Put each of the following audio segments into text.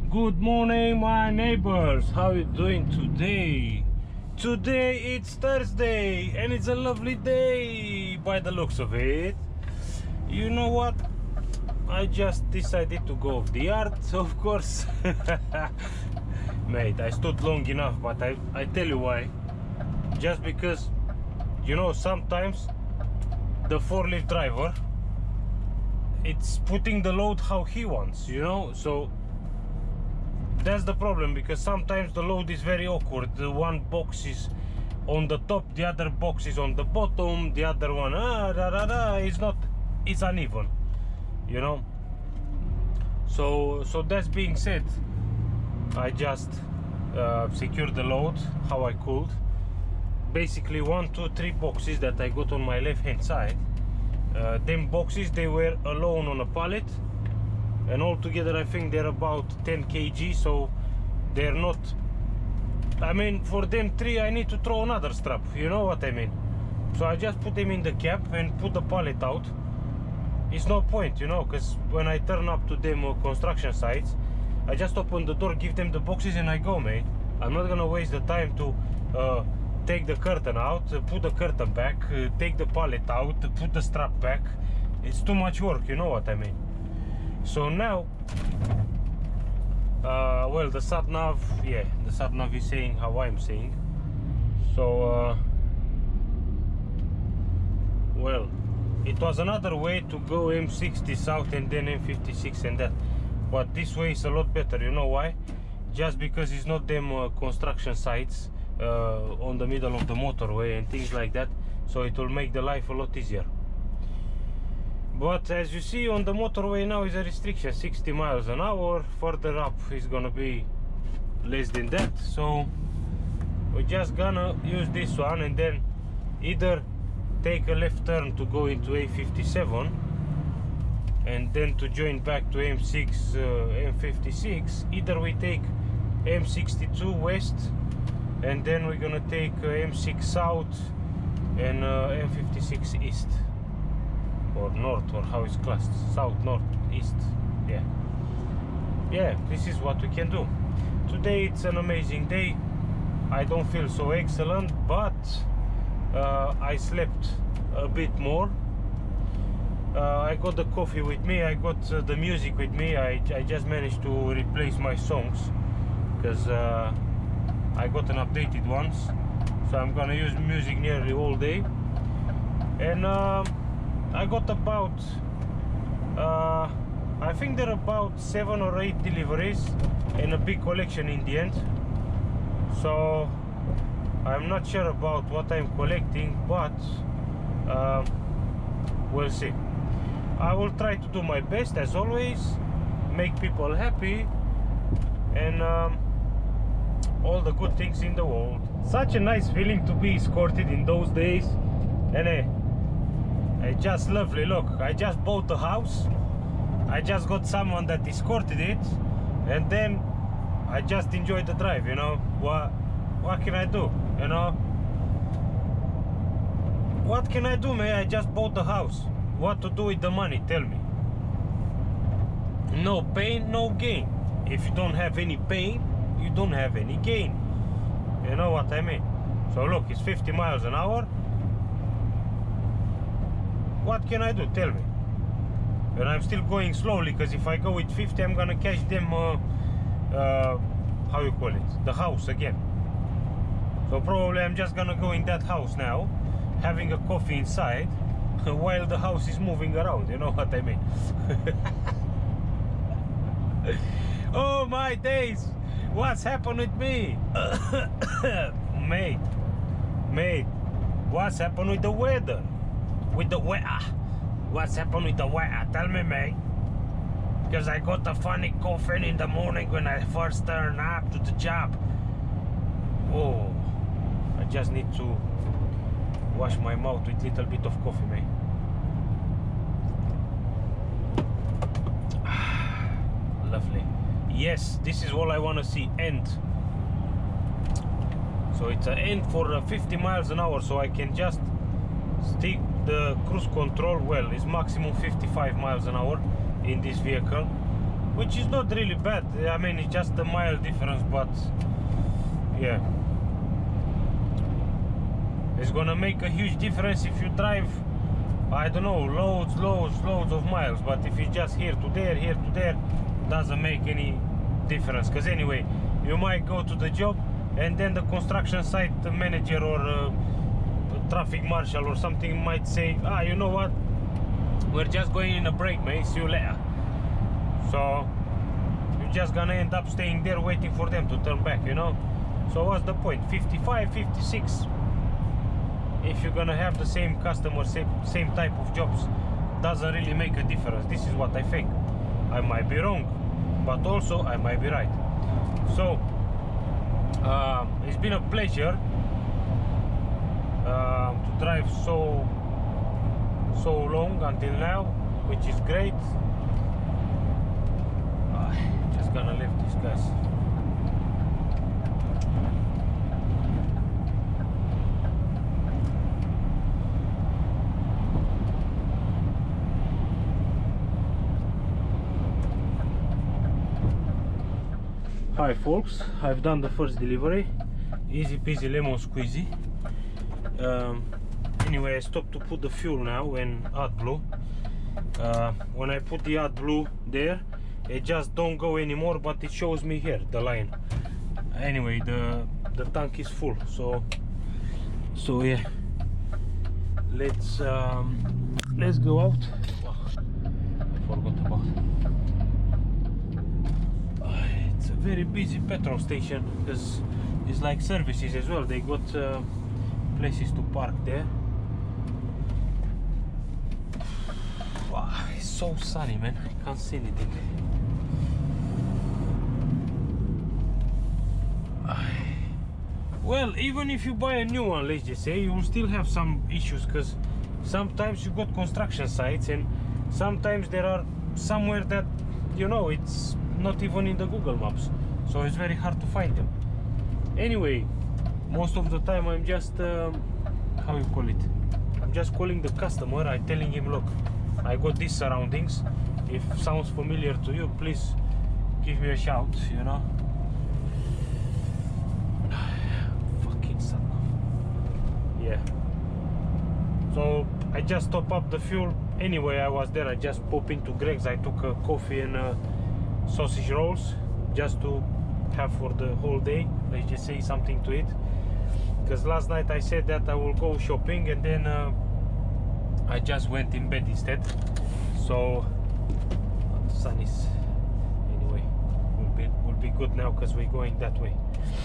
Good morning, my neighbors. How you doing today? Today it's Thursday and it's a lovely day by the looks of it. You know what? I just decided to go off the yard, of course. Mate, I stood long enough, but I tell you why. Just because, you know, sometimes the four-leaf driver, it's putting the load how he wants, you know, so that's the problem, because sometimes the load is very awkward. The one box is on the top, the other box is on the bottom, the other one it's uneven, you know. So that being said, I just secured the load how I could. Basically 1, 2, 3 boxes that I got on my left hand side, them boxes, they were alone on a pallet, and altogether I think they're about 10 kg, so they're not, I mean, for them 3 I need to throw another strap, you know what I mean. So I just put them in the cab and put the pallet out. It's no point, you know, because when I turn up to them construction sites, I just open the door, give them the boxes, and I go, mate. I'm not gonna waste the time to take the curtain out, put the curtain back, take the pallet out, put the strap back. It's too much work, you know what I mean. So now, well, the sat nav, yeah, the sat nav is saying how I'm saying. So, well, it was another way to go M60 south and then M56 and that, but this way is a lot better. You know why? Just because it's not them construction sites on the middle of the motorway and things like that, so it will make the life a lot easier. But as you see, on the motorway now is a restriction 60 miles an hour. Further up is gonna be less than that, so we're just gonna use this one and then either take a left turn to go into A57 and then to join back to M6, M56. Either we take M62 west and then we're gonna take M6 south and M56 east, or north, or how it's classed, south, north, east. Yeah, this is what we can do today. It's an amazing day. I don't feel so excellent, but I slept a bit more. I got the coffee with me, I got the music with me. I just managed to replace my songs because I got an updated ones, so I'm gonna use music nearly all day. And I got about I think there are about 7 or 8 deliveries and a big collection in the end, so I'm not sure about what I'm collecting, but we'll see. I will try to do my best as always, make people happy, and all the good things in the world. Such a nice feeling to be escorted in those days, and it's just lovely. Look, I just bought a house, I just got someone that escorted it, and then I just enjoyed the drive, you know. What can I do, you know? What can I do, man? I just bought the house. What to do with the money, tell me? No pain, no gain. If you don't have any pain, you don't have any gain. You know what I mean? So look, it's 50 miles an hour. What can I do, tell me? And I'm still going slowly, because if I go with 50, I'm gonna catch them, how you call it, the house again. So probably I'm just gonna go in that house now, having a coffee inside, while the house is moving around, you know what I mean? Oh my days, what's happened with me? Mate, what's happened with the weather? With the weather? What's happened with the weather? Tell me, mate. Because I got a funny coughing in the morning when I first turned up to the job. Oh, I just need to wash my mouth with a little bit of coffee, mate. Lovely. Yes, this is all I want to see, end. So it's an end for 50 miles an hour, so I can just stick the cruise control. Well, it's maximum 55 miles an hour in this vehicle, which is not really bad. I mean, it's just a mile difference, but yeah, it's gonna make a huge difference if you drive, I don't know, loads of miles. But if it's just here to there, doesn't make any difference. Because anyway, you might go to the job and then the construction site manager or traffic marshal or something might say, ah, you know what, we're just going in a break, mate, see you later. So you're just gonna end up staying there waiting for them to turn back, you know. So what's the point? 55, 56, if you're gonna have the same customer, same type of jobs, doesn't really make a difference. This is what I think. I might be wrong, but also I might be right. So it's been a pleasure to drive so long until now, which is great. Just gonna leave these guys. Hi folks, I've done the first delivery. Easy peasy lemon squeezy. Anyway, I stopped to put the fuel now and AdBlue. When I put the AdBlue there, it just don't go anymore, but it shows me here the line. Anyway, the tank is full, so yeah, let's go out. Oh, I forgot about it. It's a very busy petrol station because it's like services as well. They got places to park there. Wow, it's so sunny, man. I can't see anything. Well, even if you buy a new one, let's just say, you will still have some issues, because sometimes you got construction sites and sometimes there are somewhere that, you know, it's not even in the Google Maps, so it's very hard to find them. Anyway, most of the time I'm just how you call it, I'm just calling the customer. I'm telling him, look, I got these surroundings. If sounds familiar to you, please give me a shout, you know. Fucking son of... Yeah. So I just top up the fuel. Anyway, I was there, I just pop into Greg's. I took a coffee and sausage rolls just to have for the whole day. Let's just say something to eat, because last night I said that I will go shopping and then I just went in bed instead. So the sun is, anyway, will be good now because we're going that way.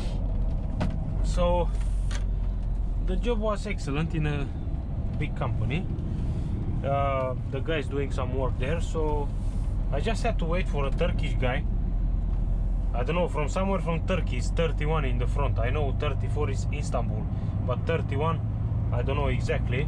So the job was excellent in a big company. The guy's doing some work there, so I just had to wait for a Turkish guy. I don't know, from somewhere from Turkey. It's 31 in the front. I know 34 is Istanbul, but 31, I don't know exactly.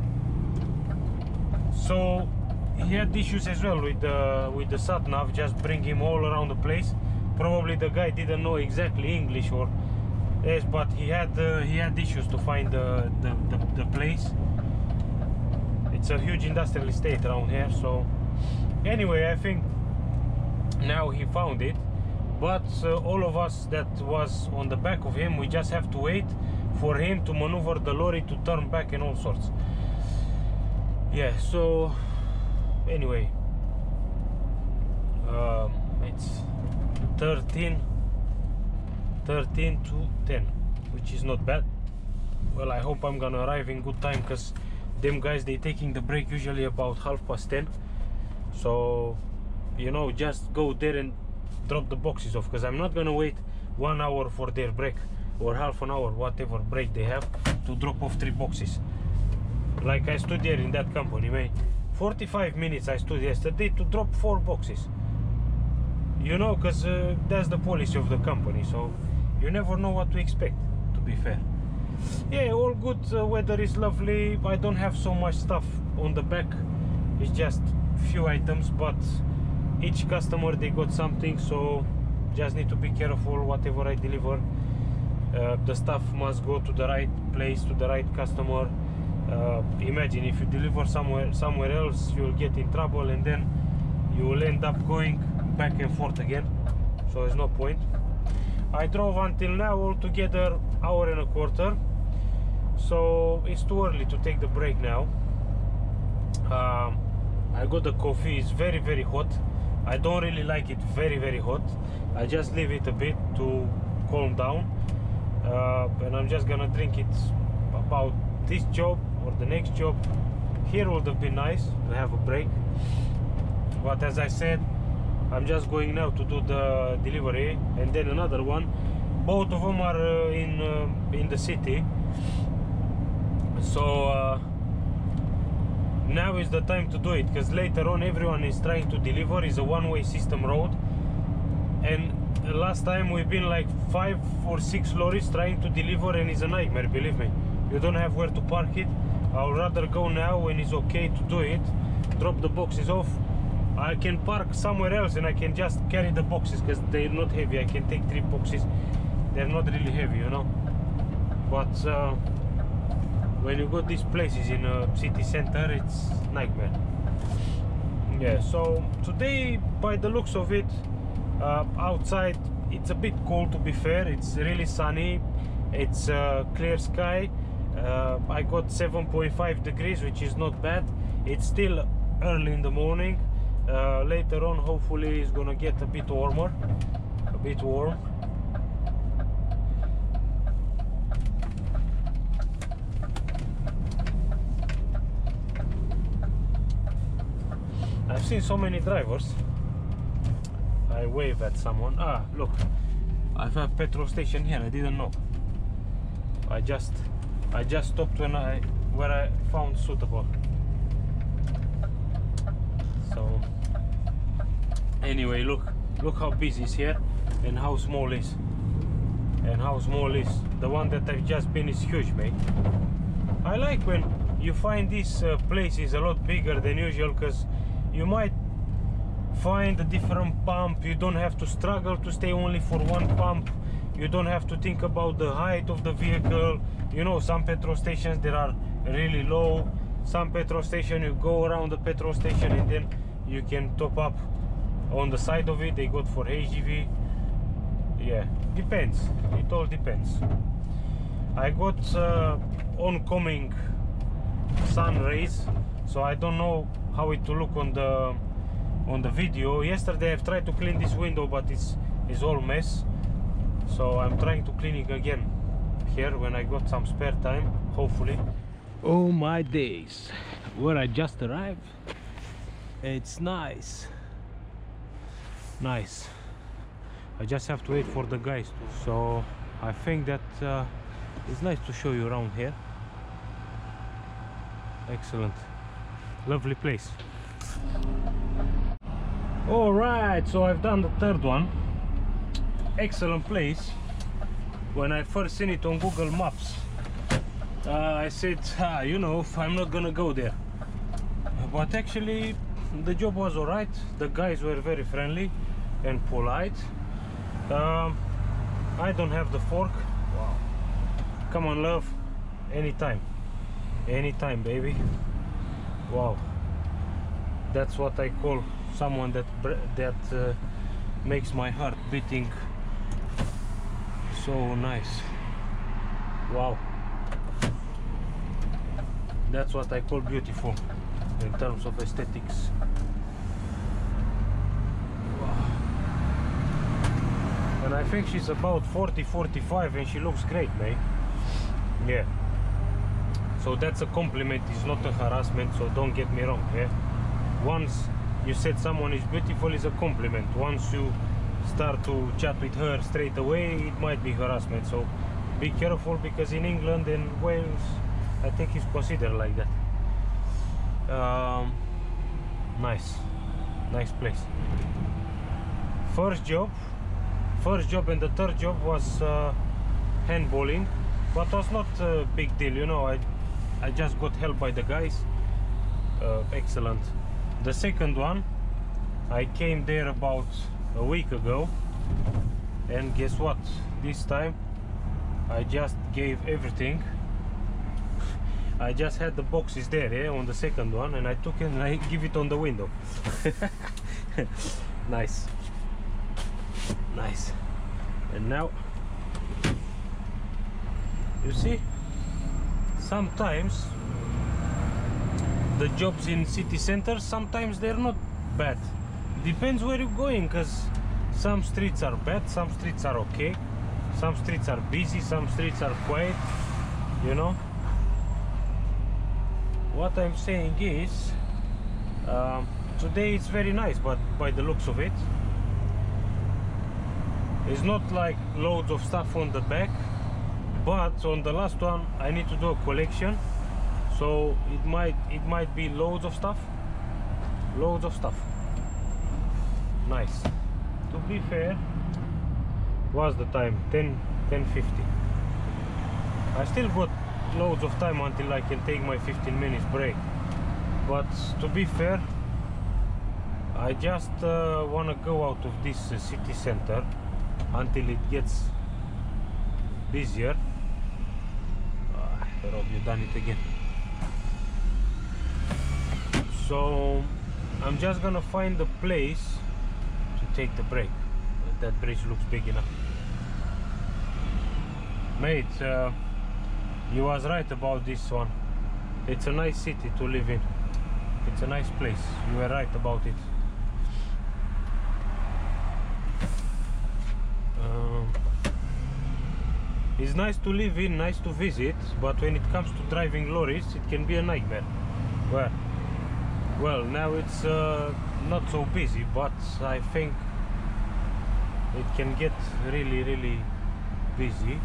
So he had issues as well with the sat nav, just bring him all around the place. Probably the guy didn't know exactly English or yes, but he had issues to find the place. It's a huge industrial estate around here. So anyway, I think now he found it. But all of us that was on the back of him, we just have to wait for him to maneuver the lorry to turn back and all sorts. Yeah, so anyway, it's 13 to 10, which is not bad. Well, I hope I'm gonna arrive in good time, because them guys, they taking the break usually about 10:30. So, you know, just go there and drop the boxes off, because I'm not gonna wait 1 hour for their break or half an hour, whatever break they have, to drop off 3 boxes. Like I stood there in that company, man, 45 minutes I stood yesterday to drop 4 boxes, you know, because that's the policy of the company. So you never know what to expect, to be fair. Yeah, all good. Weather is lovely. I don't have so much stuff on the back, it's just few items, but each customer, they got something, so just need to be careful whatever I deliver. The stuff must go to the right place, to the right customer. Imagine if you deliver somewhere else, you'll get in trouble, and then you will end up going back and forth again, so there's no point. I drove until now altogether hour and a quarter, so it's too early to take the break now. I got the coffee. It's very hot. I don't really like it very hot. I just leave it a bit to calm down, and I'm just gonna drink it about this job or the next job. Here would have been nice to have a break, but as I said, I'm just going now to do the delivery and then another one. Both of them are in the city, so now is the time to do it, because later on everyone is trying to deliver. It's a one-way system road, and last time we've been like 5 or 6 lorries trying to deliver, and it's a nightmare, believe me. You don't have where to park it. I'll rather go now when it's okay to do it, drop the boxes off. I can park somewhere else and I can just carry the boxes because they're not heavy. I can take 3 boxes. They're not really heavy, you know. But when you got these places in a city center, it's nightmare. Yeah, so today, by the looks of it, outside it's a bit cold, to be fair. It's really sunny. It's clear sky. I got 7.5 degrees, which is not bad. It's still early in the morning. Later on, hopefully it's gonna get a bit warmer, a bit warm. I've seen so many drivers. I wave at someone. Ah, look, I have a petrol station here. I didn't know. I just stopped where I found suitable. So anyway, look how busy it's here and how small is. And how small is the one that I've just been is huge, mate. I like when you find these places a lot bigger than usual, because you might find a different pump. You don't have to struggle to stay only for one pump. You don't have to think about the height of the vehicle. You know, some petrol stations that are really low. Some petrol station you go around the petrol station and then you can top up on the side of it. They got for HGV. Yeah, depends. It all depends. I got oncoming sun rays, so I don't know how it will look on the video. Yesterday I've tried to clean this window, but it's all mess. So I'm trying to clean it again here when I got some spare time, hopefully. Oh my days, where I just arrived. It's nice. I just have to wait for the guys to. So I think that it's nice to show you around here. Excellent, lovely place. All right, so I've done the third one. Excellent place. When I first seen it on Google Maps, I said, you know, I'm not gonna go there. But actually the job was all right. The guys were very friendly and polite. I don't have the fork. Wow. Come on, love. Anytime, baby. Wow, that's what I call someone that makes my heart beating so nice. Wow, that's what I call beautiful in terms of aesthetics. Wow. And I think she's about 40-45 and she looks great, mate. Yeah, so that's a compliment, it's not a harassment, so don't get me wrong. Yeah, once you said someone is beautiful, is a compliment. Once you start to chat with her straight away, it might be harassment. So be careful, because in England and Wales I think it's considered like that. Nice place. First job and the third job was handballing, but was not a big deal, you know. I just got help by the guys. Excellent. The second one, I came there about a week ago, and guess what? This time I just gave everything. I just had the boxes there, yeah, on the second one, and I took it and I give it on the window. Nice. Nice. And now you see, sometimes the jobs in city centers, sometimes they're not bad. Depends where you're going, because some streets are bad, some streets are okay, some streets are busy, some streets are quiet, you know. What I'm saying is, today it's very nice, but by the looks of it, it's not like loads of stuff on the back, but on the last one I need to do a collection, so it might be loads of stuff. Nice. To be fair, what's the time? 10:50. I still got loads of time until I can take my 15 minutes break, but to be fair, I just want to go out of this city center until it gets busier. Rob, you done it again. So I'm just gonna find the place to take the break. That bridge looks big enough. Mate, you was right about this one. It's a nice city to live in. It's a nice place. You were right about it. It's nice to live in, nice to visit, but when it comes to driving lorries, it can be a nightmare. Well, now it's not so busy, but I think it can get really busy.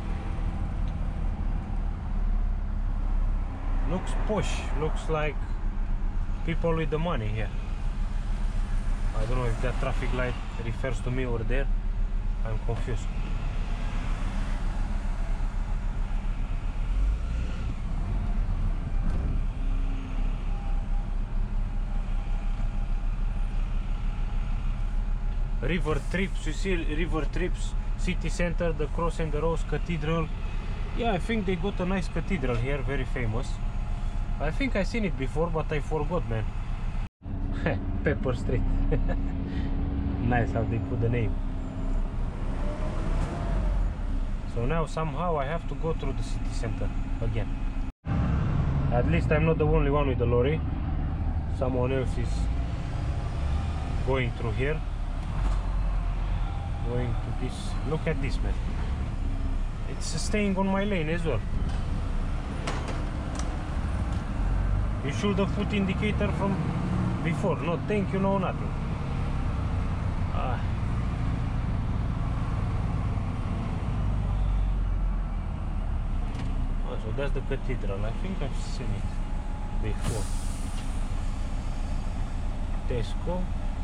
Looks posh, looks like people with the money here. I don't know if that traffic light refers to me or there. I'm confused. River trips, you see river trips, city center, the Cross and the Rose Cathedral. Yeah, I think they got a nice cathedral here, very famous. I think I seen it before, but I forgot, man. Pepper Street. Nice how they put the name. So now somehow I have to go through the city center again. At least I'm not the only one with the lorry. Someone else is going through here. Going to this. Look at this, man. It's staying on my lane as well. You should have put indicator from before. No thank you, no nothing. Oh, so that's the cathedral. I think I've seen it before. Tesco.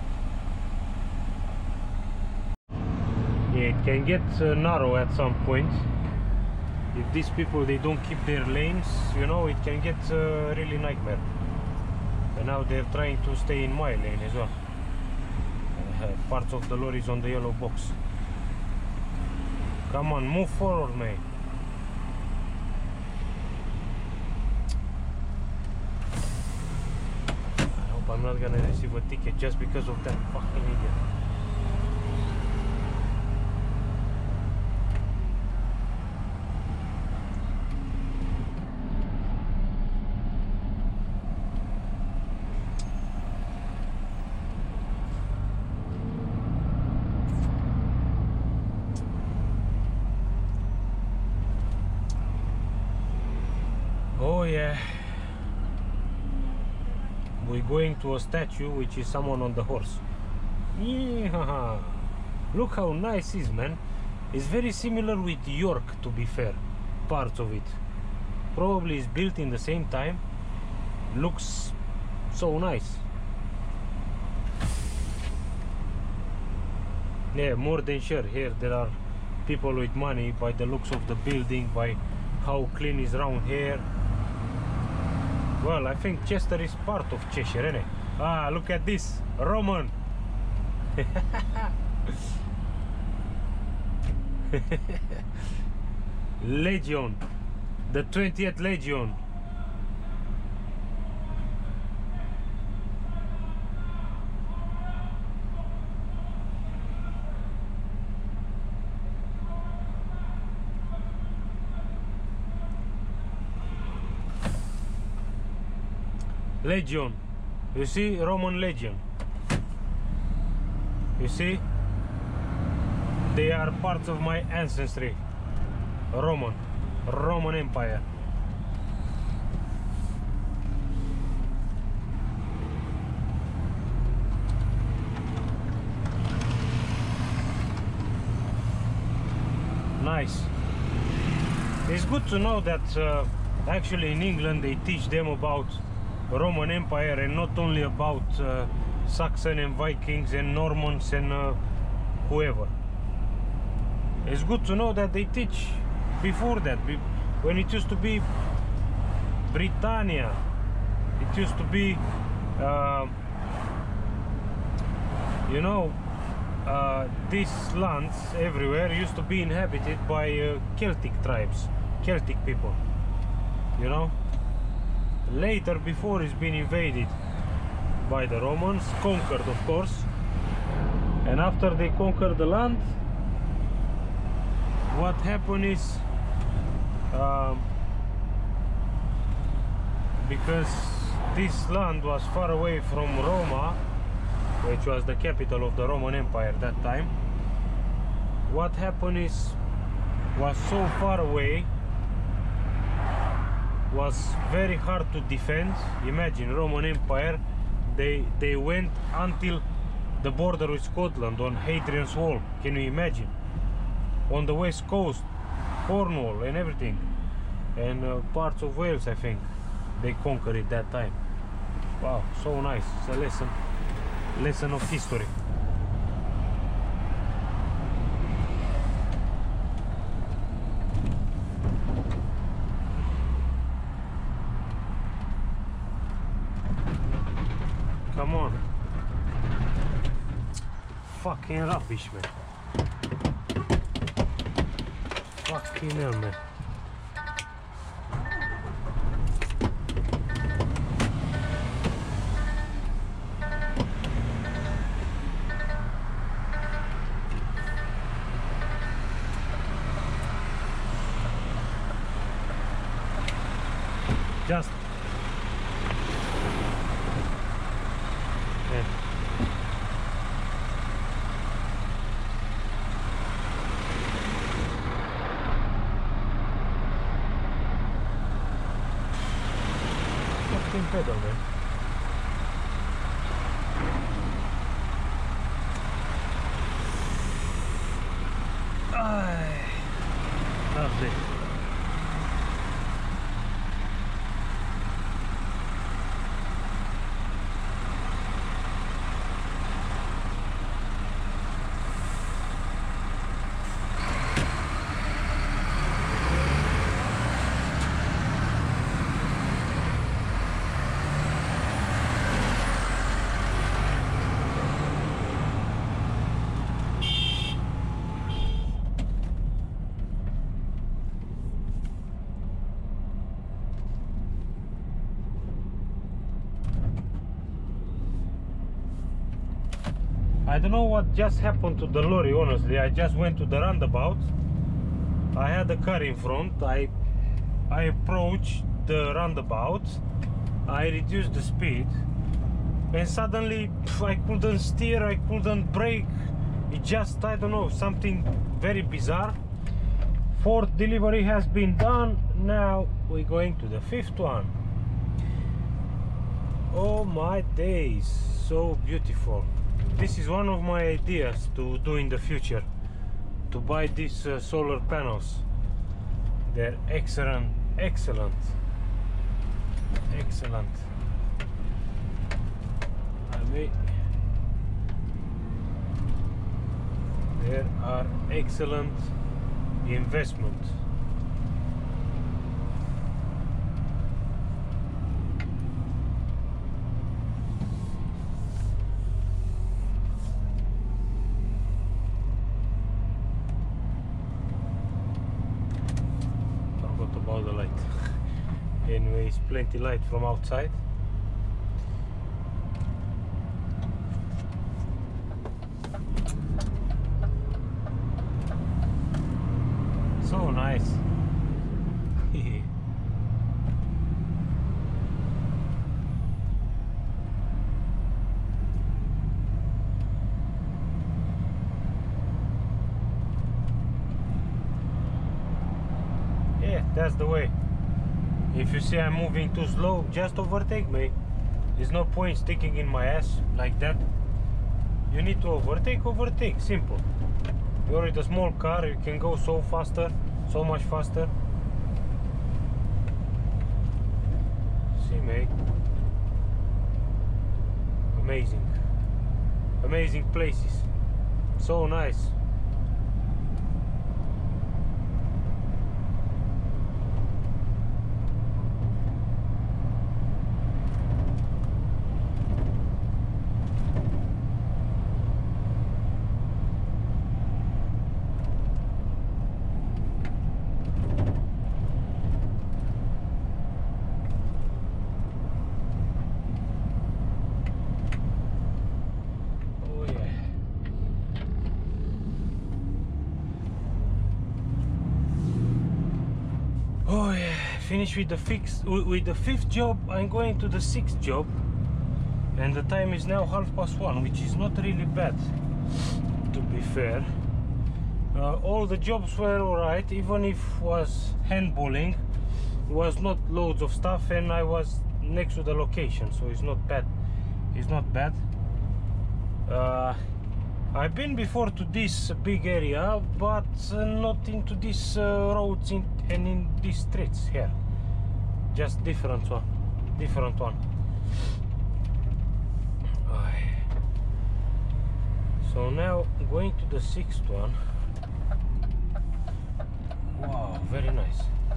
Yeah, it can get narrow at some point. If these people, they don't keep their lanes, you know, it can get really nightmare. And now they're trying to stay in my lane as well. Parts of the lorry is on the yellow box. Come on, move forward, mate. I hope I'm not gonna receive a ticket just because of that fucking idiot. Oh yeah, we're going to a statue which is someone on the horse. Yeah, look how nice it is, man. It's very similar with York, to be fair, parts of it. Probably is built in the same time. Looks so nice. Yeah, more than sure, here there are people with money by the looks of the building, by how clean is around here. Well, I think Chester is part of Cheshire, isn't it? Ah, look at this, Roman. Legion, the 20th Legion. Legion. You see, Roman Legion. You see, they are parts of my ancestry. Roman Empire. Nice. It's good to know that actually in England they teach them about Roman Empire and not only about Saxon and Vikings and Normans and whoever. It's good to know that they teach before that, when it used to be Britannia, it used to be you know, these lands everywhere used to be inhabited by Celtic tribes, Celtic people, you know. Later, before it's been invaded by the Romans, conquered of course, and after they conquered the land, what happened is because this land was far away from Roma, which was the capital of the Roman Empire at that time, what happened is, was so far away, was very hard to defend. Imagine, Roman Empire, they went until the border with Scotland on Hadrian's Wall. Can you imagine? On the west coast, Cornwall and everything, and parts of Wales, I think they conquered it that time. Wow, so nice. It's a lesson of history. Come on. Fucking rubbish, man. Fucking hell, man. Just fucking pedal, man. Lovely. I don't know what just happened to the lorry, honestly. I just went to the roundabout. I had a car in front. I approached the roundabout. I reduced the speed. And suddenly I couldn't steer, I couldn't brake. It just, I don't know, something very bizarre. Fourth delivery has been done. Now we're going to the fifth one. Oh my days, so beautiful. This is one of my ideas to do in the future, to buy these solar panels. They're excellent. I mean, they are excellent investment. About the light. Anyways, plenty light from outside. So nice. That's the way. If you see I'm moving too slow, just overtake me. There's no point sticking in my ass like that. You need to overtake, simple. You're in a small car, you can go so much faster. See, mate. Amazing places. So nice. Oh yeah, finished with the fifth job. I'm going to the sixth job, and the time is now 1:30, which is not really bad, to be fair. All the jobs were alright, even if was handballing, was not loads of stuff, and I was next to the location, so it's not bad. It's not bad. I've been before to this big area, but not into these roads and in these streets here. Just different one. So now going to the sixth one. Wow, very nice.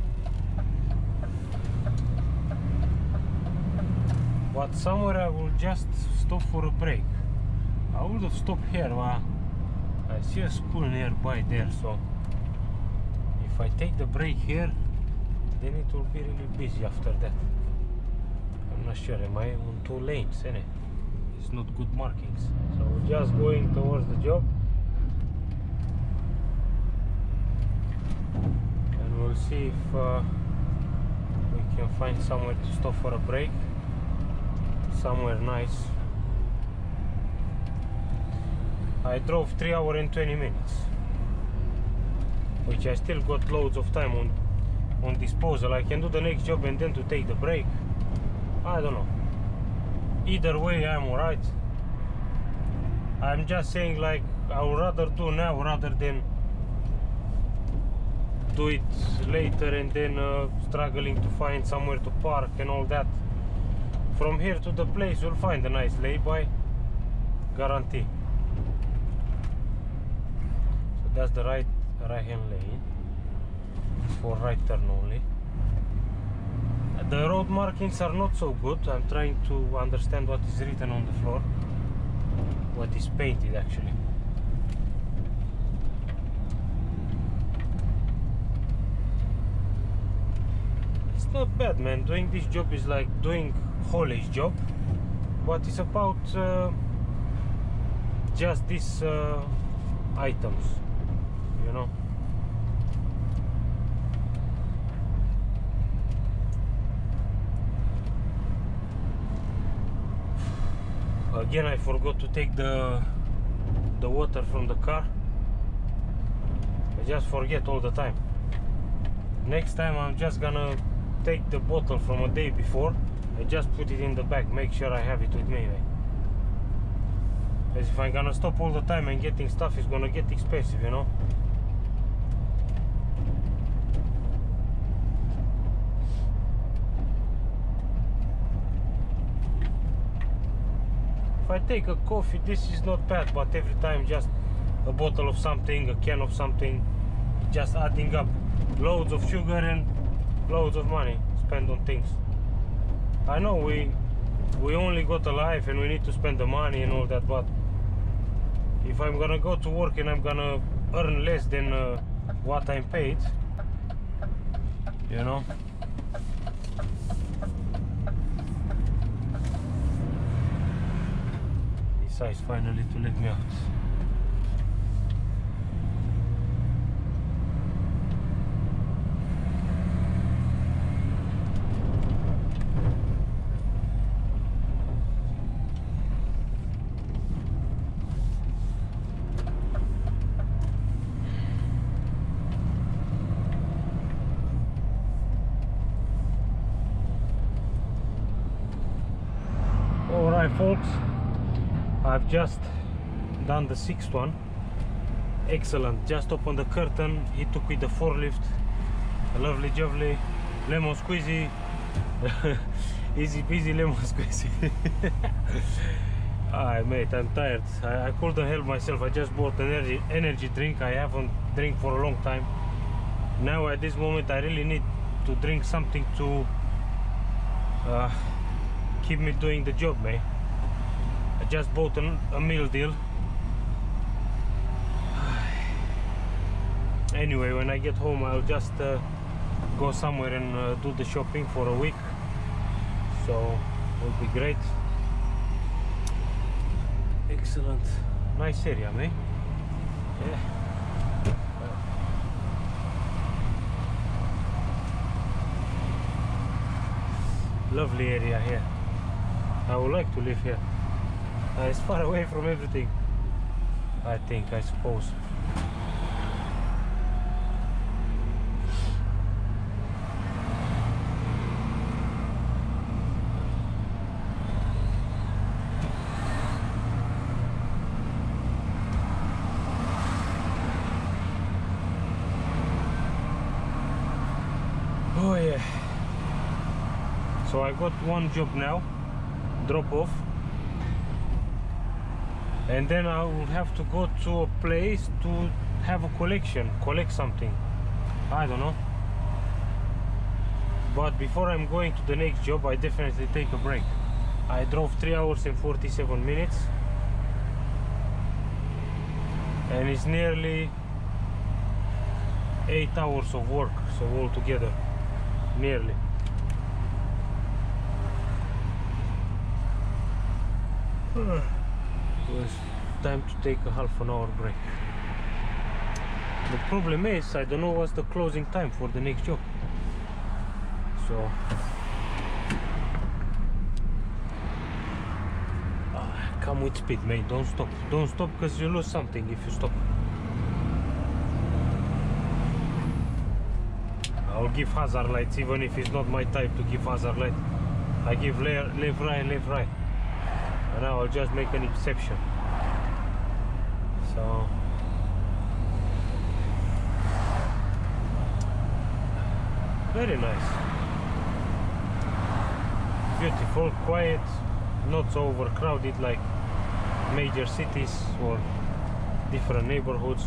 But somewhere I will just stop for a break. I would have stopped here, but I see a school nearby there, so if I take the break here, then it will be really busy after that. I'm not sure, am I on 2 lanes, isn't it? It's not good markings. So we're just going towards the job, and we'll see if we can find somewhere to stop for a break, somewhere nice. I drove 3 hours and 20 minutes, which I still got loads of time on disposal. I can do the next job and then to take the break. I don't know. Either way, I'm alright. I'm just saying, like, I would rather do now rather than do it later and then struggling to find somewhere to park and all that. From here to the place, you'll find a nice lay-by, guarantee. That's the right-hand lane. It's for right turn only. The road markings are not so good. I'm trying to understand what is written on the floor, what is painted actually. It's not bad, man. Doing this job is like doing haulage job, but it's about just these items, you know. Again, I forgot to take the water from the car. I just forget all the time. Next time I'm just gonna take the bottle from a day before and just put it in the bag, make sure I have it with me, man. Because if I'm gonna stop all the time and getting stuff, it's gonna get expensive, you know. If I take a coffee, this is not bad, but every time just a bottle of something, a can of something, just adding up. Loads of sugar and loads of money spent on things. I know we only got a life and we need to spend the money and all that, but if I'm gonna go to work and I'm gonna earn less than what I'm paid, you know. Decides finally to let me out. folks, I've just done the 6th one. Excellent. Just opened the curtain, he took with the forklift. A lovely jubbly lemon squeezy. Easy peasy lemon squeezy. Mate, I'm tired. I couldn't help myself. I just bought an energy drink. I haven't drank for a long time. Now at this moment I really need to drink something to keep me doing the job, mate. I just bought a meal deal. Anyway, when I get home I'll just go somewhere and do the shopping for a week, so it'll be great. Excellent, nice area, mate. Yeah. Lovely area here. I would like to live here. It's far away from everything, I suppose. Oh yeah. So I got one job now, drop off, and then I will have to go to a place to have a collect something. I don't know. But before I'm going to the next job, I definitely take a break. I drove 3 hours and 47 minutes, and it's nearly 8 hours of work, so altogether, nearly. It was time to take a half an hour break. The problem is, I don't know what's the closing time for the next job. So come with speed, mate. Don't stop. Don't stop, because you lose something if you stop. I'll give hazard lights even if it's not my type to give hazard light. I give left, right. And now I'll just make an exception. So very nice, beautiful, quiet, not so overcrowded like major cities or different neighborhoods.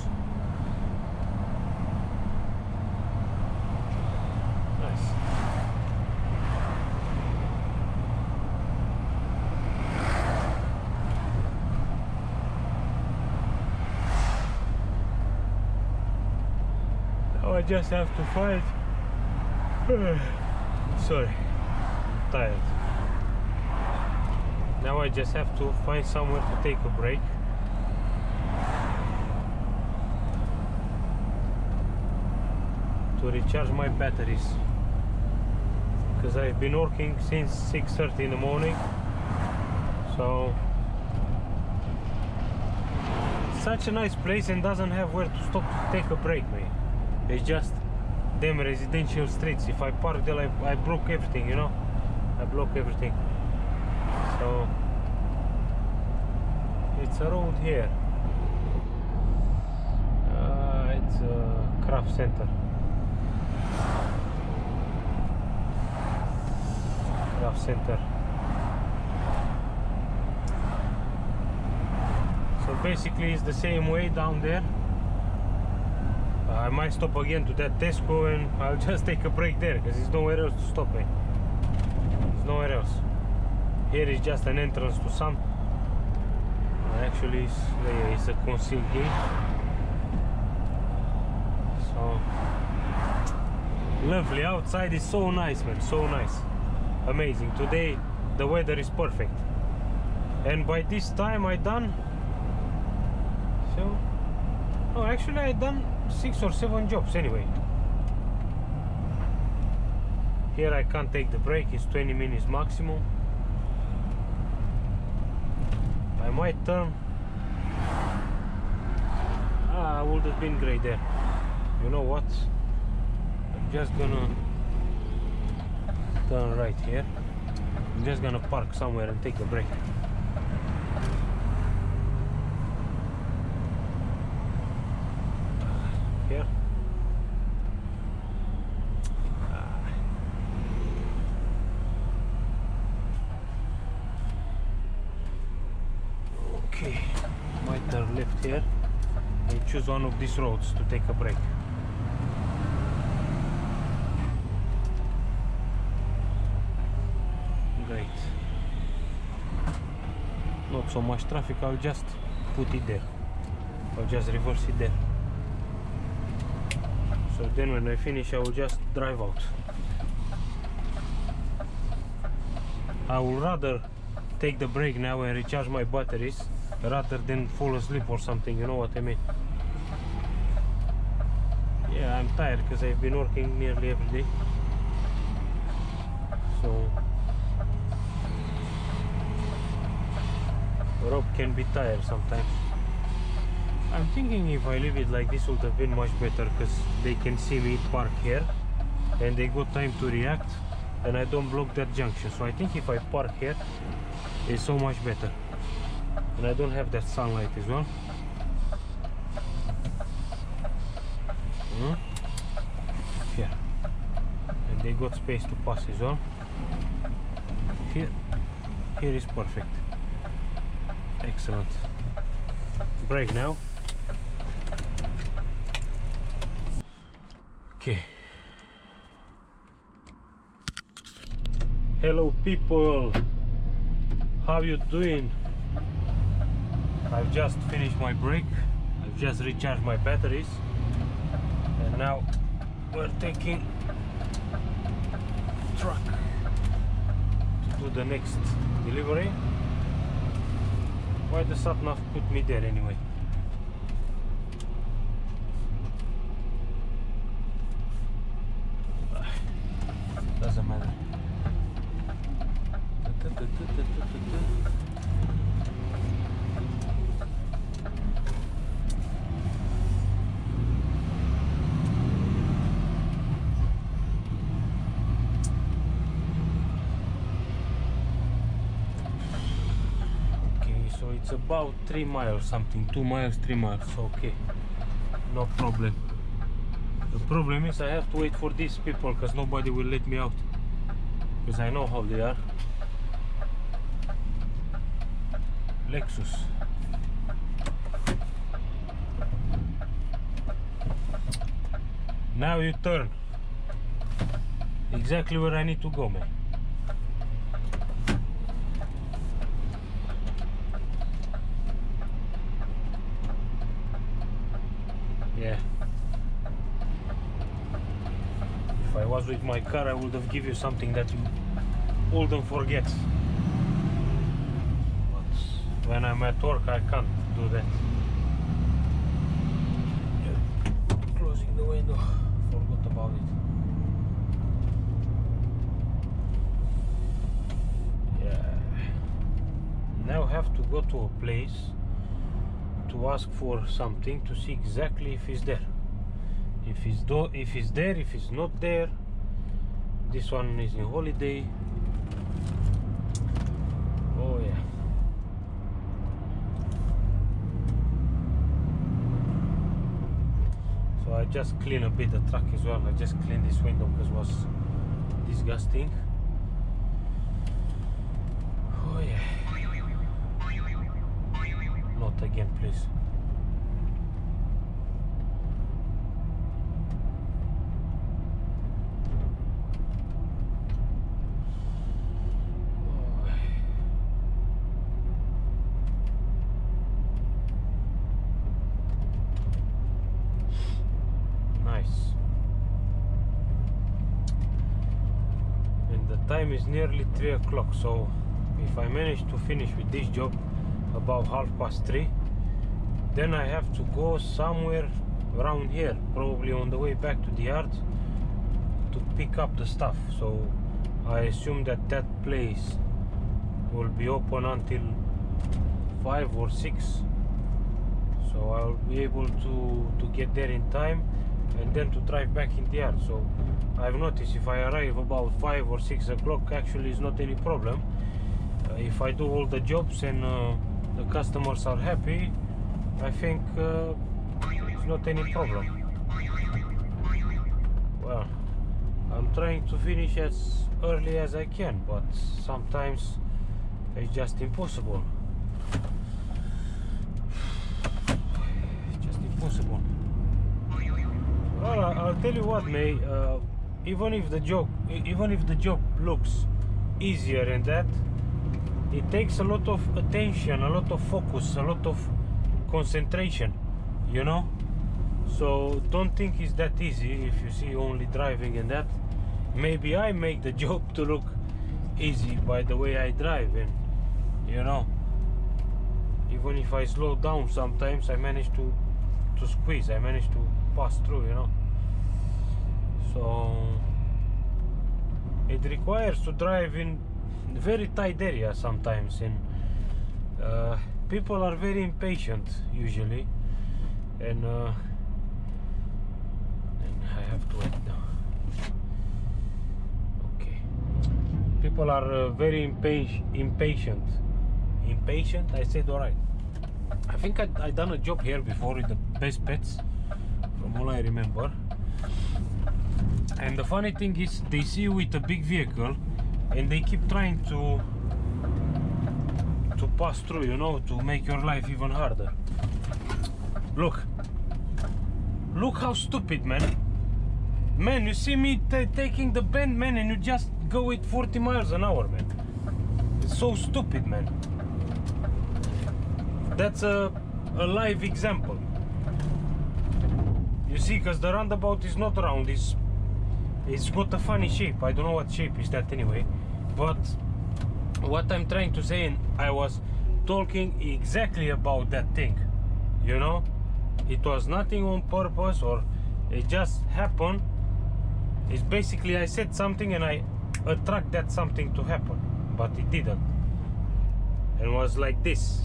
Nice. Now I just have to find sorry, I'm tired. Now I just have to find somewhere to take a break. To recharge my batteries, because I've been working since 6:30 in the morning. So such a nice place and doesn't have where to stop to take a break, mate. It's just them residential streets. If I park there, I block everything, you know. I block everything. So it's a road here. It's a craft center. Craft center. So basically it's the same way down there. I might stop again to that Tesco and I'll just take a break there, because there's nowhere else to stop, me. There's nowhere else. Here is just an entrance to some. Actually, it's a concealed gate. So lovely. Outside is so nice, man. So nice. Amazing. Today the weather is perfect. And by this time I done. So, oh, actually I done 6 or 7 jobs anyway. Here I can't take the break, it's 20 minutes maximum. I might turn. Would have been great there. You know what? I'm just gonna turn right here. I'm just gonna park somewhere and take a break. here. Okay, might turn left here and choose one of these roads to take a break. Great. Not so much traffic, I'll just put it there. I'll just reverse it there. So then when I finish, I will just drive out. I would rather take the break now and recharge my batteries rather than fall asleep or something, you know what I mean? Yeah, I'm tired because I've been working nearly every day. So Rob can be tired sometimes. I'm thinking if I leave it like this would have been much better, because they can see me park here and they got time to react and I don't block that junction. So I think if I park here, it's so much better. And I don't have that sunlight as well. Here. And they got space to pass as well. Here is perfect. Excellent. Brake now. Okay. Hello people, how you doing? I've just finished my break. I've just recharged my batteries and now we're taking truck to do the next delivery. Why the sat-nav put me there anyway? Doesn't matter. So it's about 3 miles something, 2 miles, 3 miles, okay, no problem. The problem is I have to wait for these people because nobody will let me out, because I know how they are. Lexus. Now you turn exactly where I need to go, man. Yeah. If I was with my car, I would have given you something that you wouldn't forget. But when I'm at work, I can't do that. Closing the window. Forgot about it. Yeah. Now I have to go to a place to ask for something to see exactly if it's there. If it's there, if it's not there. This one is in holiday. Oh yeah. So I just clean a bit the truck as well. I just cleaned this window because it was disgusting. Oh yeah. Not again, please. Nice. And the time is nearly 3 o'clock, so if I manage to finish with this job about 3:30, then I have to go somewhere around here, probably on the way back to the yard to pick up the stuff. So I assume that that place will be open until 5 or 6, so I'll be able to get there in time and then to drive back in the yard. So I've noticed if I arrive about 5 or 6 o'clock, actually it's not any problem. If I do all the jobs and the customers are happy, I think it's not any problem. Well, I'm trying to finish as early as I can, but sometimes it's just impossible. It's just impossible. Well, I'll tell you what, mate. Even if the job looks easier than that, it takes a lot of attention, a lot of focus, a lot of concentration, you know. So don't think it's that easy if you see only driving and that. Maybe I make the job to look easy by the way I drive, and you know, even if I slow down sometimes I manage to squeeze, I manage to pass through, you know. So it requires to drive in very tight areas sometimes, and people are very impatient usually, and I have to wait now. Okay, people are very impatient. Impatient? I said alright. I think I done a job here before with the best pets, from all I remember. And the funny thing is, they see you with a big vehicle and they keep trying to pass through, you know, to make your life even harder. Look how stupid, man. Man, you see me taking the bend, man, and you just go with 40 miles an hour, man. It's so stupid, man. That's a live example. You see, because the roundabout is not round, it's got a funny shape. I don't know what shape is that anyway. But what I'm trying to say, and I was talking exactly about that thing, you know. It was nothing on purpose, or it just happened. It's basically I said something and I attract that something to happen, but it didn't. And was like this.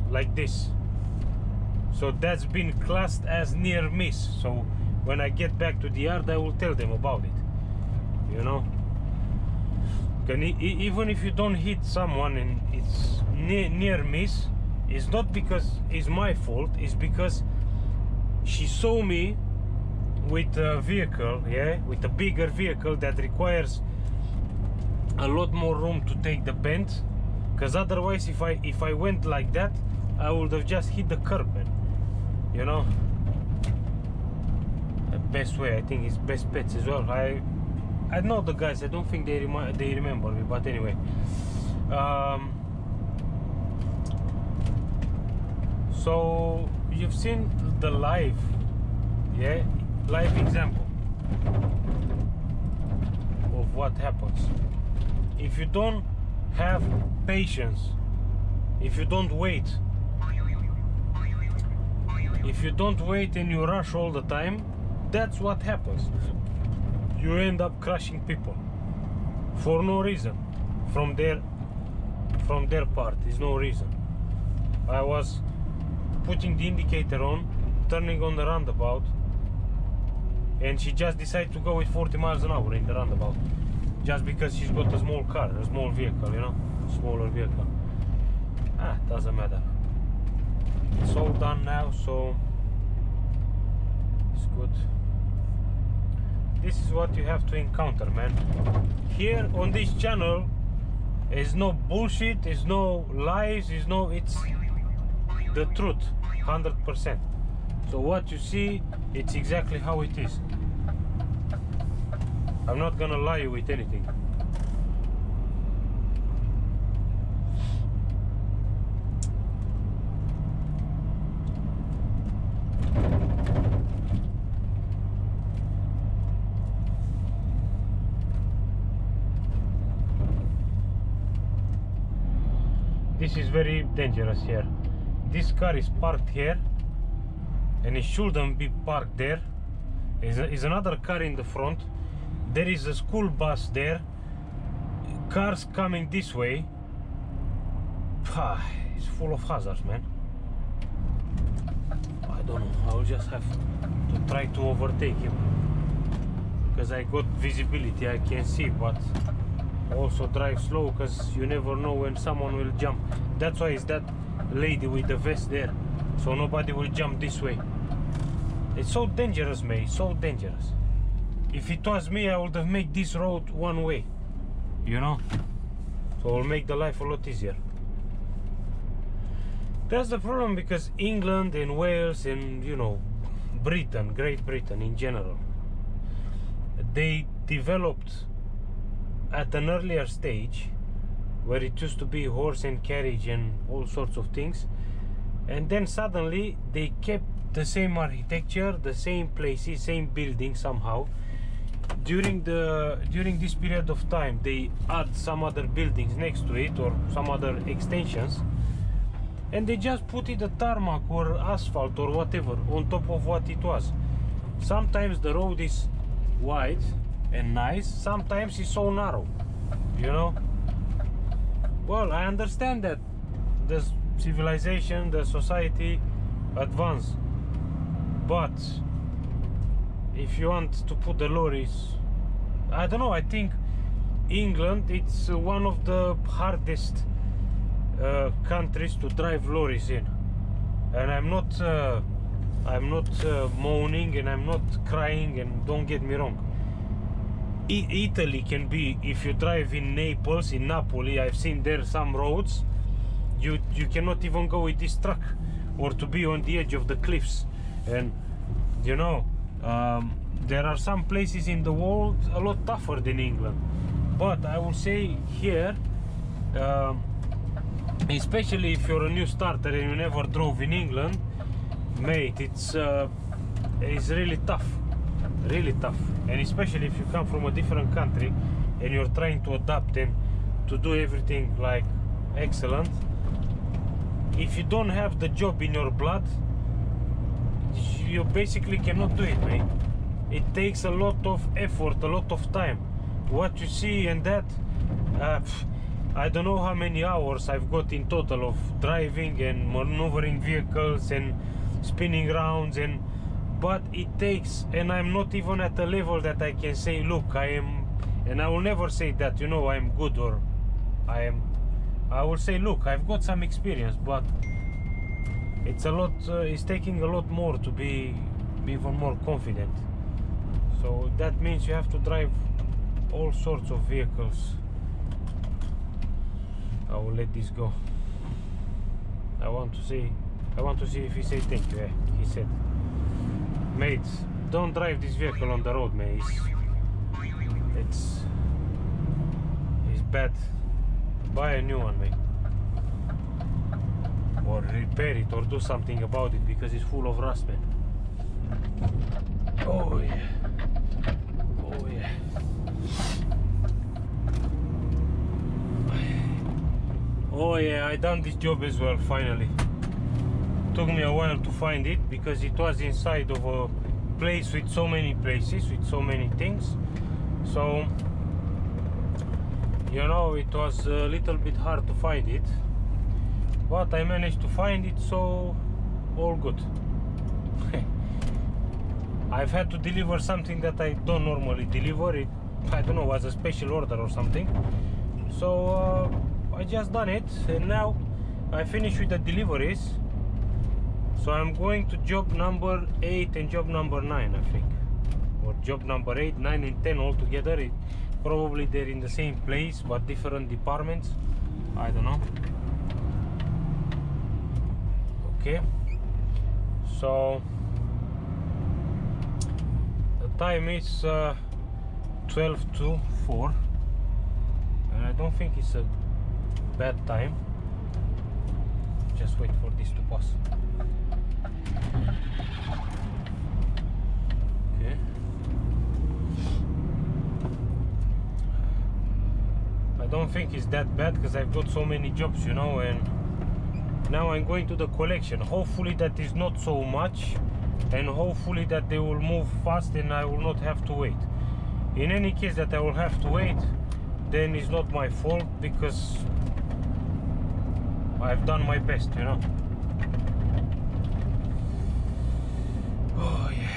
So that's been classed as near miss. So when I get back to the yard, I will tell them about it, you know. Even if you don't hit someone and it's near miss, it's not because it's my fault, it's because she saw me with a vehicle, yeah, with a bigger vehicle that requires a lot more room to take the bend. Because otherwise, if I went like that, I would have just hit the curb, man. You know. The best way, I think, is Best Pets as well. I know the guys. I don't think they remember me, but anyway. So you've seen the live example of what happens if you don't have patience, if you don't wait, and you rush all the time. That's what happens. You end up crushing people for no reason. From their part is no reason. I was putting the indicator on, turning on the roundabout, and she just decided to go with 40 miles an hour in the roundabout, just because she's got a small car, a small vehicle, you know, smaller vehicle. Doesn't matter. It's all done now, so it's good. This is what you have to encounter, man. Here on this channel is no bullshit, is no lies, it's the truth, 100%. So what you see, it's exactly how it is. I'm not gonna lie you with anything. This is very dangerous here. This car is parked here, and it shouldn't be parked there. Is another car in the front. There is a school bus there. Cars coming this way. It's full of hazards, man. I don't know. I'll just have to try to overtake him, because I got visibility, I can see, but also drive slow, because you never know when someone will jump. That's why it's that lady with the vest there, so nobody will jump this way. It's so dangerous, mate, so dangerous. If it was me, I would have made this road one way, you know? So it'll make the life a lot easier. That's the problem, because England and Wales and, you know, Britain, Great Britain in general, they developed at an earlier stage where it used to be horse and carriage and all sorts of things, and then suddenly they kept the same architecture, the same places, same buildings somehow. During this period of time, they add some other buildings next to it or some other extensions, and they just put it a tarmac or asphalt or whatever on top of what it was. Sometimes the road is wide and nice, sometimes it's so narrow, you know. Well, I understand that the civilization, the society advanced, but if you want to put the lorries, I don't know, I think England, it's one of the hardest countries to drive lorries in. And I'm not moaning and I'm not crying, and don't get me wrong. Italy can be, if you drive in Naples, in Napoli, I've seen there some roads, you cannot even go with this truck, or to be on the edge of the cliffs. And you know, there are some places in the world a lot tougher than England, but I will say here, especially if you're a new starter and you never drove in England, mate, it's really tough, really tough. And especially if you come from a different country and you're trying to adapt and to do everything like excellent, if you don't have the job in your blood, you basically cannot do it, mate. It takes a lot of effort, a lot of time. What you see and that, I don't know how many hours I've got in total of driving and maneuvering vehicles and spinning rounds, but it takes, and I'm not even at a level that I can say, look, I am, and I will never say that, you know, I'm good or I will say, look, I've got some experience, but it's a lot, it's taking a lot more to be even more confident. So that means you have to drive all sorts of vehicles. I will let this go. I want to see if he says thank you. He said, mate, don't drive this vehicle on the road, mate. It's bad. Buy a new one, mate, or repair it, or do something about it, because it's full of rust, man. Oh yeah, oh yeah. Oh yeah, I done this job as well, finally. Took me a while to find it, because it was inside of a place with so many places, with so many things. So, you know, it was a little bit hard to find it, but I managed to find it, so all good. I've had to deliver something that I don't normally deliver. It, I don't know, was a special order or something. So I just done it, and now I finished with the deliveries. So I'm going to job number 8 and job number 9, I think, or job number 8, 9 and 10 all together. Probably they're in the same place but different departments, I don't know. Okay, so the time is 12 to 4, and I don't think it's a bad time. Just wait for this to pass. Okay. I don't think it's that bad, because I've got so many jobs, you know, and now I'm going to the collection. Hopefully that is not so much, and hopefully that they will move fast and I will not have to wait. In any case that I will have to wait, then it's not my fault, because I've done my best, you know. Oh yeah.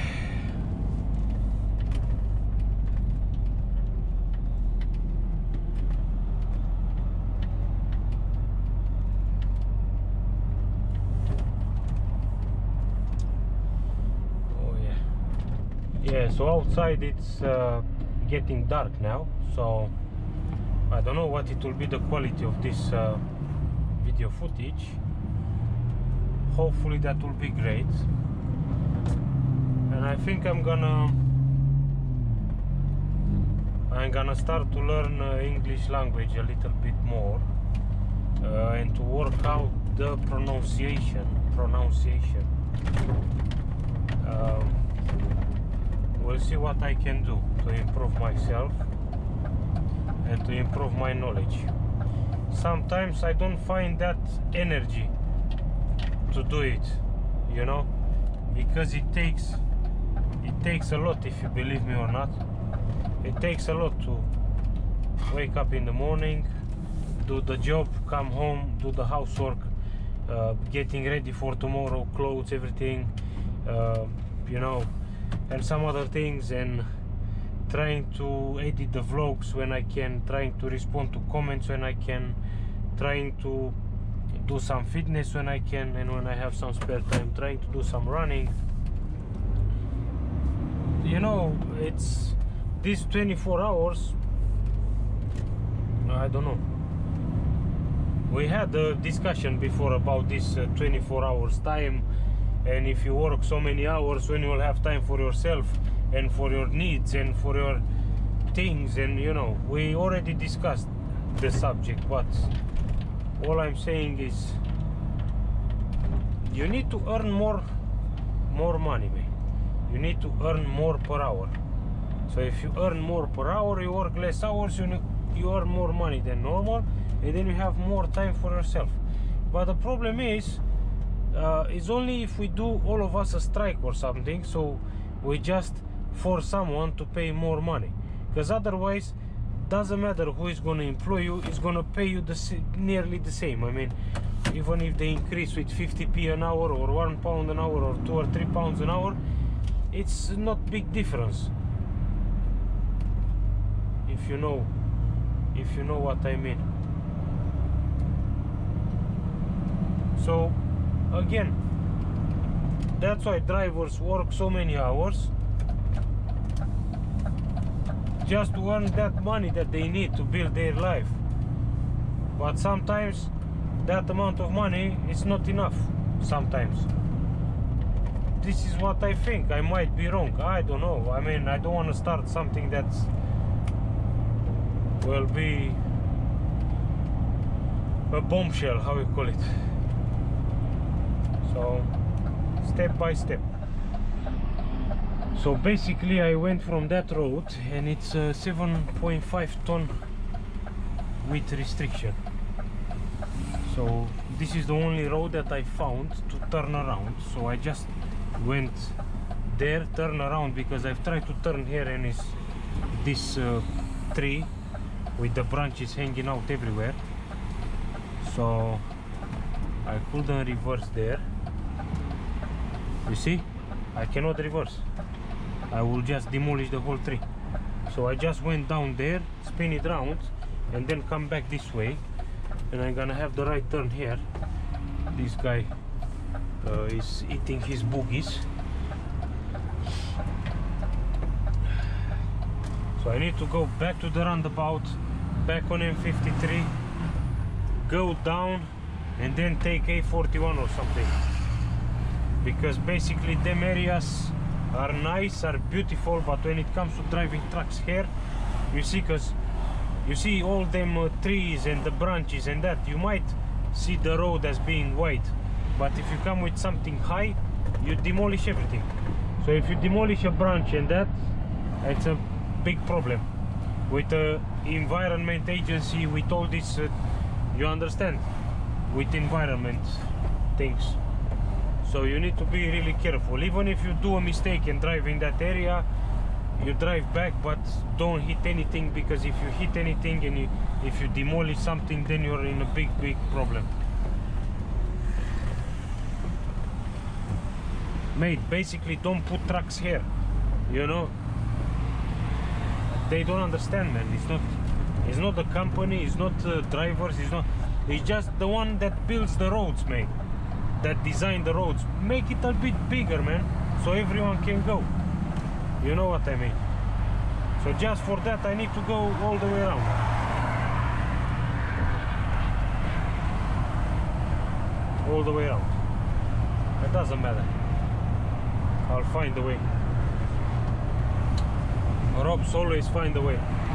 Oh yeah. Yeah, so outside it's getting dark now, so I don't know what it will be the quality of this video footage. Hopefully that will be great. And I think I'm gonna start to learn English language a little bit more and to work out the pronunciation. We'll see what I can do to improve myself and to improve my knowledge. Sometimes I don't find that energy to do it, you know, because it takes a lot, if you believe me or not. It takes a lot to wake up in the morning, do the job, come home, do the housework, getting ready for tomorrow, clothes, everything, you know, and some other things, and trying to edit the vlogs when I can, trying to respond to comments when I can, trying to do some fitness when I can, and when I have some spare time, trying to do some running. You know, it's these 24 hours, I don't know. We had a discussion before about this 24 hours time, and if you work so many hours, when you will have time for yourself and for your needs and for your things, and you know, we already discussed the subject, but all I'm saying is you need to earn more money, man. You need to earn more per hour. So if you earn more per hour, you work less hours, you earn more money than normal, and then you have more time for yourself. But the problem is only if we do, all of us, a strike or something, so we just force someone to pay more money, because otherwise doesn't matter who is going to employ you, it's going to pay you nearly the same. I mean, even if they increase with 50p an hour or £1 an hour or 2 or 3 pounds an hour, it's not big difference, if you know what I mean. So again, that's why drivers work so many hours, just to earn that money that they need to build their life. But sometimes that amount of money is not enough. Sometimes this is what I think. I might be wrong, I don't know. I mean, I don't want to start something that will be a bombshell, how you call it. So step by step. So basically I went from that road, and it's a 7.5 ton width restriction. So this is the only road that I found to turn around. So I just went there, turn around, because I've tried to turn here, and it's this tree with the branches hanging out everywhere. So I couldn't reverse there. You see, I cannot reverse. I will just demolish the whole tree. So I just went down there, spin it round, and then come back this way, and I'm gonna have the right turn here. This guy is eating his boogies. So I need to go back to the roundabout, back on M53, go down, and then take A41 or something, because basically them areas are nice, are beautiful, but when it comes to driving trucks here, you see, because you see all them trees and the branches and that, you might see the road as being wide, but if you come with something high, you demolish everything. So if you demolish a branch and that, it's a big problem with the environment agency, with all this, you understand, with environment things. So you need to be really careful. Even if you do a mistake and drive in that area, you drive back, but don't hit anything, because if you hit anything and if you demolish something, then you're in a big problem. Mate, basically don't put trucks here, you know. They don't understand, man. It's not the company, it's not drivers, it's just the one that builds the roads, mate, that design the roads. Make it a bit bigger, man, so everyone can go. You know what I mean? So just for that I need to go all the way around. All the way around. It doesn't matter. I'll find a way. Robs always find a way.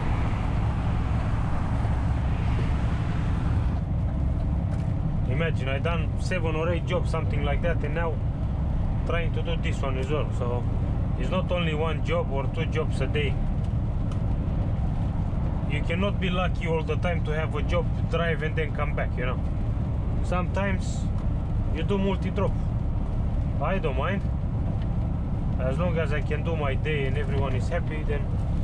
Imagine I done 7 or 8 jobs, something like that, and now trying to do this one as well. So it's not only 1 job or 2 jobs a day. You cannot be lucky all the time to have a job, drive and then come back, you know. Sometimes you do multi-drop. I don't mind. As long as I can do my day and everyone is happy, then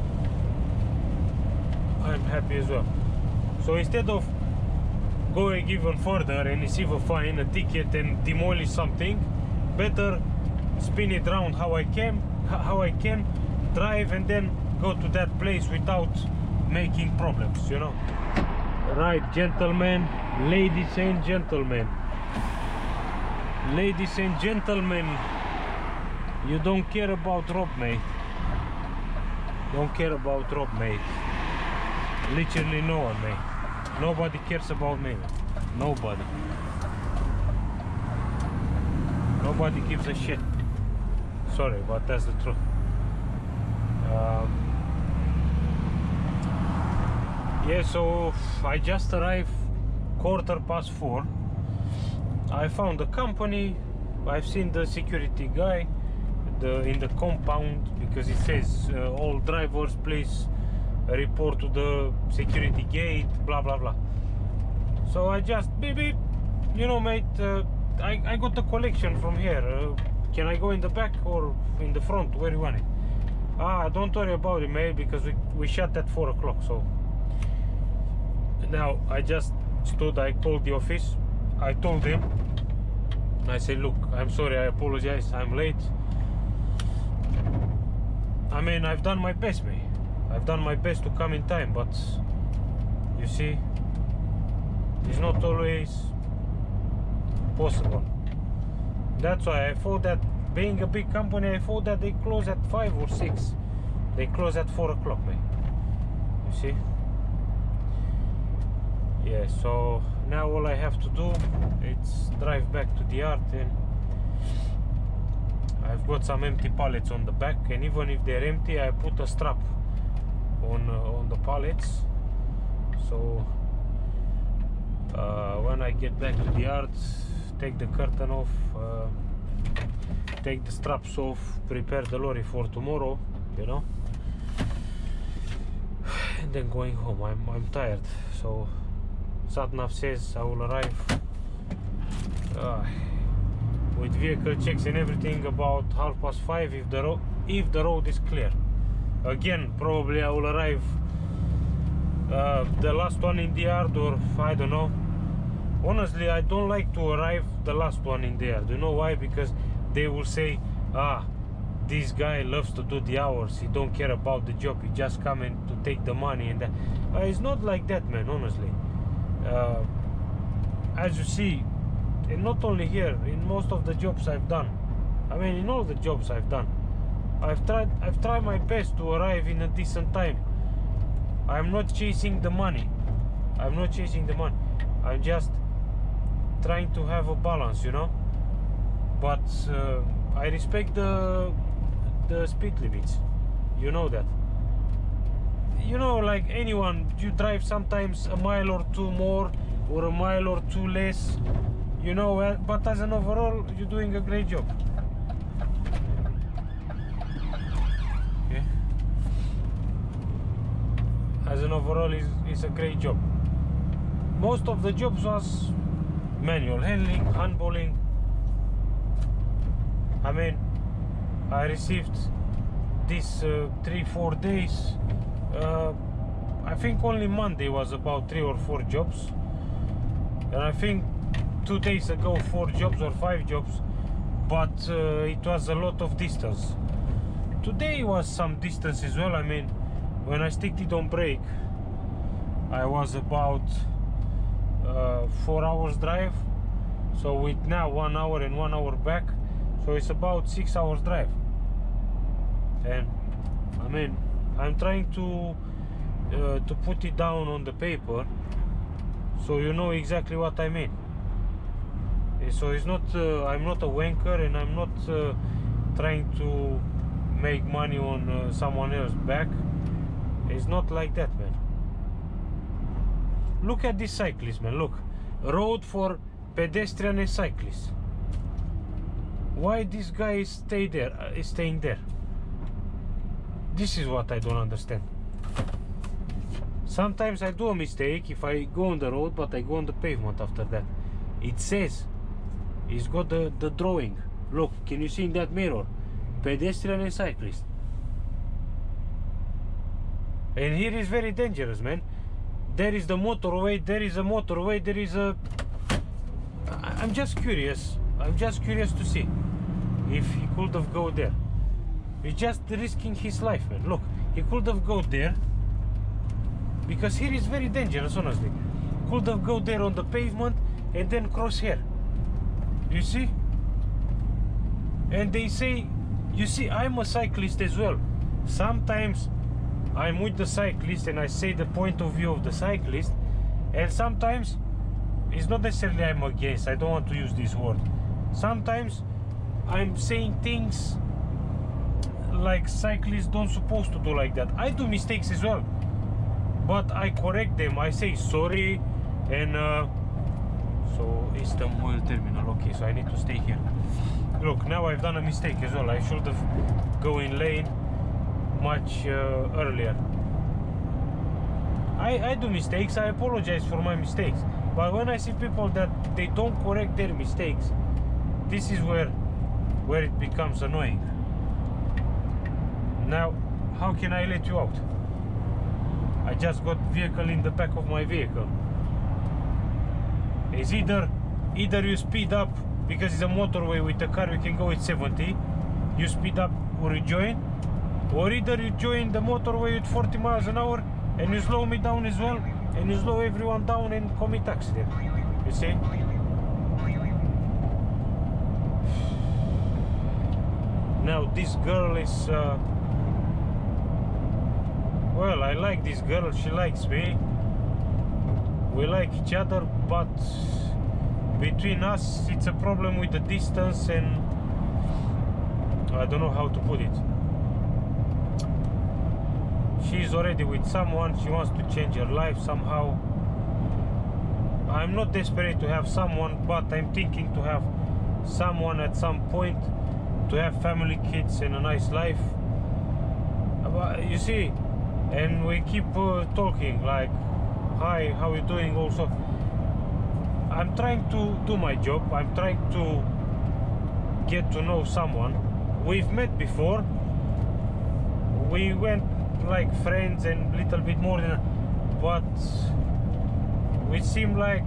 I'm happy as well. So instead of going even further and receive a fine, a ticket, and demolish something, better spin it round how I can, drive and then go to that place without making problems, you know. Right, gentlemen, ladies and gentlemen, ladies and gentlemen, you don't care about Rob, mate. Don't care about Rob, mate. Literally no one, mate. Nobody cares about me, mate. Nobody. Nobody gives a shit. Sorry, but that's the truth. Yeah, so I just arrived 4:15. I found the company. I've seen the security guy in the compound, because it says all drivers please report to the security gate, blah blah blah. So I just beep beep, you know, mate, I got the collection from here. Can I go in the back or in the front? Where you want it? Ah, don't worry about it, mate, because we shut at 4 o'clock. So now I just stood, I called the office, I told him, I said, look, I'm sorry, I apologize, I'm late. I mean, I've done my best, mate. I've done my best to come in time, but you see, it's not always possible. That's why I thought that, being a big company, I thought that they close at 5 or 6. They close at 4 o'clock, mate. You see? Yeah, so now all I have to do is drive back to the yard, and I've got some empty pallets on the back, and even if they're empty, I put a strap on the pallets. So when I get back to the yard, take the curtain off, take the straps off, prepare the lorry for tomorrow, you know, and then going home. I'm tired, so Satnav says I will arrive with vehicle checks and everything about 5:30 if the road is clear. Again, probably I will arrive the last one in the yard, or I don't know. Honestly, I don't like to arrive the last one in the yard. You know why? Because they will say, ah, this guy loves to do the hours, he don't care about the job, he just coming to take the money and that. It's not like that, man, honestly. As you see, and not only here, in most of the jobs I've done, I mean in all the jobs I've done, I've tried my best to arrive in a decent time. I'm not chasing the money. I'm not chasing the money. I'm just trying to have a balance, you know. But I respect the speed limits. You know that. You know, like anyone, you drive sometimes a mile or two more or a mile or two less, you know, but as an overall, you're doing a great job. Okay. As an overall, it's a great job. Most of the jobs was manual handling, handballing. I mean, I received this 3-4 days. I think only Monday was about 3 or 4 jobs, and I think 2 days ago 4 jobs or 5 jobs, but it was a lot of distance. Today was some distance as well. I mean, when I sticked it on brake, I was about 4 hours drive, so with now 1 hour and 1 hour back, so it's about 6 hours drive. And mean, I'm trying to put it down on the paper so you know exactly what I mean. So it's not I'm not a wanker, and I'm not trying to make money on someone else's back. It's not like that, man. Look at this cyclist, man. Look, road for pedestrian and cyclists. Why this guy is staying there? This is what I don't understand. Sometimes I do a mistake if I go on the road, but I go on the pavement after that. It says, it's got the drawing. Look, can you see in that mirror? Pedestrian and cyclist. And here is very dangerous, man. There is the motorway, there is a motorway, there is a... I'm just curious. I'm just curious to see if he could have go there. He's just risking his life, man. Look, he could have go there, because here is very dangerous, honestly. Could have go there on the pavement and then cross here. You see? And they say, you see, I'm a cyclist as well. Sometimes I'm with the cyclist and I say the point of view of the cyclist, and sometimes it's not necessarily I'm against, I don't want to use this word. Sometimes I'm saying things like cyclists don't supposed to do like that. I do mistakes as well, but I correct them. I say sorry, and so it's the oil terminal. Okay, so I need to stay here. Look, now I've done a mistake as well. I should have go in lane much earlier. I do mistakes. I apologize for my mistakes, but when I see people that they don't correct their mistakes, this is where it becomes annoying. Now, how can I let you out? I just got vehicle in the back of my vehicle. It's either you speed up, because it's a motorway with the car we can go with 70, you speed up or you join, or either you join the motorway with 40 miles an hour and you slow me down as well, and you slow everyone down and commit accident. You see? Now this girl is well, I like this girl, she likes me, we like each other, but between us it's a problem with the distance, and I don't know how to put it. She's already with someone, she wants to change her life somehow. I'm not desperate to have someone, but I'm thinking to have someone at some point, to have family, kids, and a nice life. You see, and we keep talking like, hi, how you doing? Also, I'm trying to do my job. I'm trying to get to know someone. We've met before. We went like friends and little bit more than, but we seem like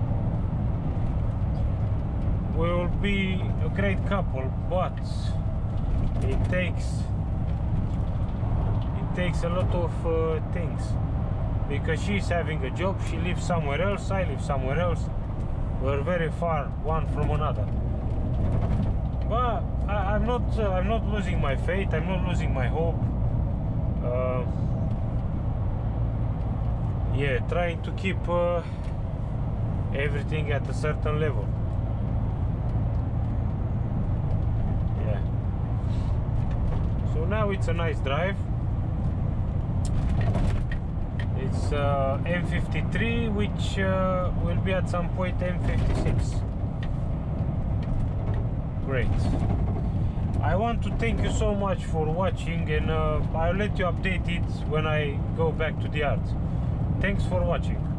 we will be a great couple, but it takes a lot of things, because she's having a job, she lives somewhere else, I live somewhere else, we're very far one from another. But I'm not losing my faith, I'm not losing my hope. Yeah, trying to keep everything at a certain level. Yeah. So now it's a nice drive. It's M53, which will be at some point M56. Great. I want to thank you so much for watching, and I'll let you update it when I go back to the yard. Thanks for watching.